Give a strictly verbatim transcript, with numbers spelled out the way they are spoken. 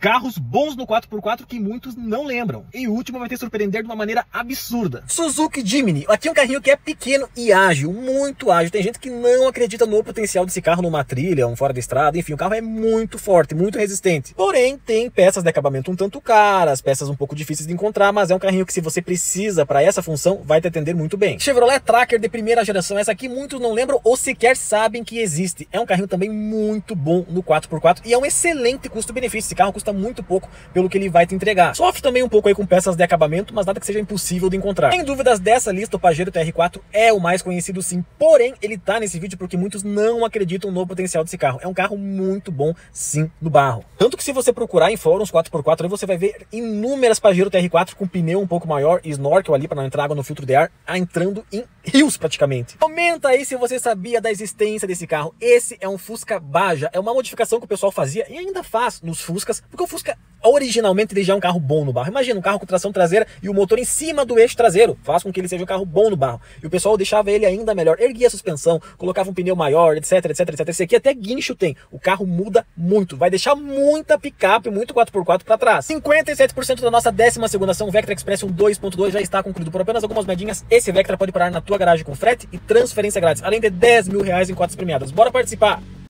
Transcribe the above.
Carros bons no quatro por quatro que muitos não lembram. E o último vai te surpreender de uma maneira absurda. Suzuki Jimny. Aqui é um carrinho que é pequeno e ágil, muito ágil. Tem gente que não acredita no potencial desse carro numa trilha, um fora da estrada. Enfim, o carro é muito forte, muito resistente. Porém, tem peças de acabamento um tanto caras, peças um pouco difíceis de encontrar, mas é um carrinho que, se você precisa para essa função, vai te atender muito bem. Chevrolet Tracker de primeira geração. Essa aqui muitos não lembram ou sequer sabem que existe. É um carrinho também muito bom no quatro por quatro e é um excelente custo-benefício. Esse carro custa muito pouco pelo que ele vai te entregar. Sofre também um pouco aí com peças de acabamento, mas nada que seja impossível de encontrar. Sem dúvidas dessa lista, o Pajero T R quatro é o mais conhecido, sim. Porém, ele tá nesse vídeo porque muitos não acreditam no potencial desse carro. É um carro muito bom, sim, no barro. Tanto que, se você procurar em fóruns quatro por quatro, aí você vai ver inúmeras Pajero T R quatro com pneu um pouco maior e snorkel ali para não entrar água no filtro de ar, entrando em rios praticamente. Comenta aí se você sabia da existência desse carro. Esse é um Fusca Baja. É uma modificação que o pessoal fazia e ainda faz nos Fuscas, porque o Fusca originalmente ele já é um carro bom no barro. Imagina um carro com tração traseira e o motor em cima do eixo traseiro. Faz com que ele seja um carro bom no barro. E o pessoal deixava ele ainda melhor. Erguia a suspensão, colocava um pneu maior, etc, etc, etcétera. Esse aqui até guincho tem. O carro muda muito. Vai deixar muita picape, muito quatro por quatro para trás. cinquenta e sete por cento da nossa décima segunda ação Vectra Expression dois ponto dois já está concluído. Por apenas algumas moedinhas, esse Vectra pode parar na tua garagem com frete e transferência grátis, além de dez mil reais em cotas premiadas. Bora participar!